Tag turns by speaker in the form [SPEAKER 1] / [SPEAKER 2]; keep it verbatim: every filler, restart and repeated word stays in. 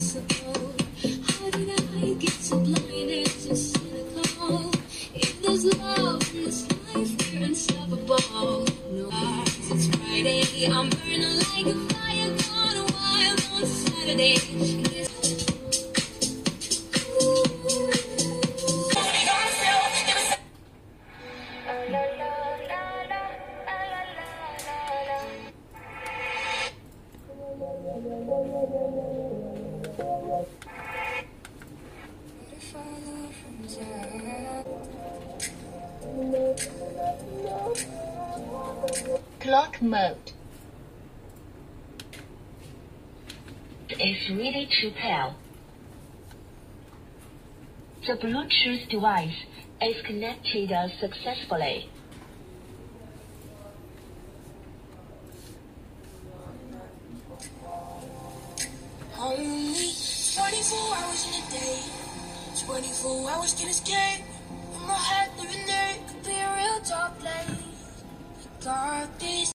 [SPEAKER 1] impossible. How did I get so blinded, so cynical? If there's love in this life, we're unstoppable. No, it's Friday, I'm burning like a fire, gone wild on Saturday.
[SPEAKER 2] Clock mode. It's really too pale. The Bluetooth device is connected successfully.
[SPEAKER 1] Only twenty-four hours in a day, twenty-four hours can escape. In my head, living there could be a real dark place. Got this.